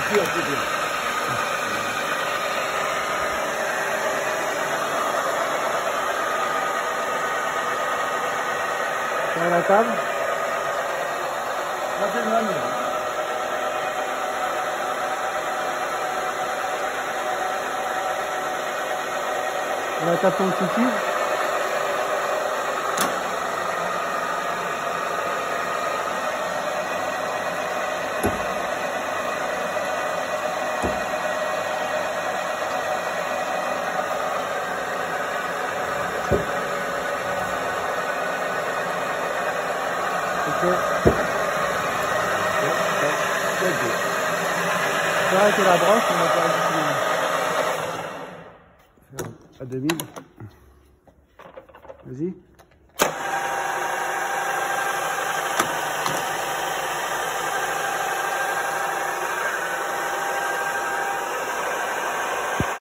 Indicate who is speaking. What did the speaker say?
Speaker 1: suffire, c'est bien.
Speaker 2: Sur la table.
Speaker 1: Ça c'est la mienne.
Speaker 2: La table tombe ici. Ok. Ça arrête la broche, on va faire à 2000. Vas-y.